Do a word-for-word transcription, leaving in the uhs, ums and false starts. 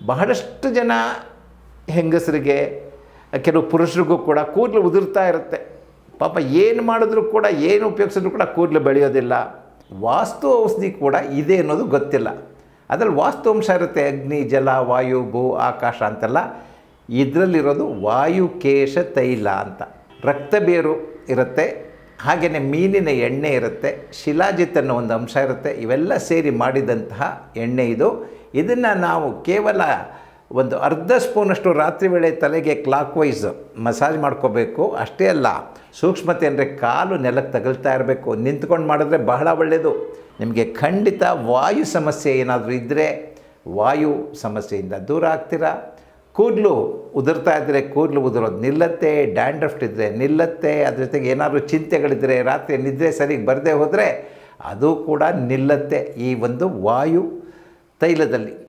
ಬಹಳಷ್ಟು ಜನ ಹೆಂಗಸರಿಗೆ ಕೆಲವು ಪುರುಷರಿಗೂ ಕೂಡ ಕೂದಲು ಉದುರ್ತಾ ಇರುತ್ತೆ. ಪಾಪ ಏನು ಮಾಡಿದ್ರೂ ಕೂಡ ಏನು ಉಪಯೋಗಿಸಿದ್ರು ಕೂಡ ಕೂದಲು ಬೆಳೆಯೋದಿಲ್ಲ. ವಾಸ್ತು ಔಷಧಿ ಕೂಡ ಇದೆ ಅನ್ನೋದು ಗೊತ್ತಿಲ್ಲ. ಅದರಲ್ಲಿ ವಾಸ್ತು ಅಂಶ ಇರುತ್ತೆ, ಅಗ್ನಿ, ಜಲ, ವಾಯು, ಭೂ, ಆಕಾಶ ಅಂತೆಲ್ಲ. ಇದರಲ್ಲಿರೋದು ವಾಯುಕೇಶ ತೈಲ ಅಂತ. ರಕ್ತಬೇರು ಇರುತ್ತೆ, ಹಾಗೆಯೇ ಮೀನಿನ ಎಣ್ಣೆ ಇರುತ್ತೆ, ಶಿಲಾಜಿತ್ ಅನ್ನೋ ಒಂದು ಅಂಶ ಇರುತ್ತೆ. ಇವೆಲ್ಲ ಸೇರಿ ಮಾಡಿದಂತಹ ಎಣ್ಣೆ ಇದು. ಇದನ್ನು ನಾವು ಕೇವಲ ಒಂದು ಅರ್ಧ ಸ್ಪೂನಷ್ಟು ರಾತ್ರಿ ವೇಳೆ ತಲೆಗೆ ಕ್ಲಾಕ್ ವೈಸ್ ಮಸಾಜ್ ಮಾಡ್ಕೋಬೇಕು. ಅಷ್ಟೇ ಅಲ್ಲ, ಸೂಕ್ಷ್ಮತೆ ಅಂದರೆ ಕಾಲು ನೆಲಕ್ಕೆ ತಗಲ್ತಾ ಇರಬೇಕು. ನಿಂತ್ಕೊಂಡು ಮಾಡಿದ್ರೆ ಬಹಳ ಒಳ್ಳೆಯದು. ನಿಮಗೆ ಖಂಡಿತ ವಾಯು ಸಮಸ್ಯೆ ಏನಾದರೂ ಇದ್ದರೆ ವಾಯು ಸಮಸ್ಯೆಯಿಂದ ದೂರ ಆಗ್ತೀರಾ. ಕೂದಲು ಉದುರ್ತಾ ಇದ್ದರೆ ಕೂದಲು ಉದುರೋದು ನಿಲ್ಲತ್ತೆ, ಡ್ಯಾಂಡ್ರಫ್ ಇದ್ದರೆ ನಿಲ್ಲತ್ತೆ. ಅದ್ರ ಜೊತೆಗೆ ಏನಾದರೂ ಚಿಂತೆಗಳಿದ್ದರೆ, ರಾತ್ರಿ ನಿದ್ರೆ ಸರಿಗೆ ಬರದೇ ಹೋದರೆ ಅದು ಕೂಡ ನಿಲ್ಲತ್ತೆ ಈ ಒಂದು ವಾಯು ತೈಲದಲ್ಲಿ.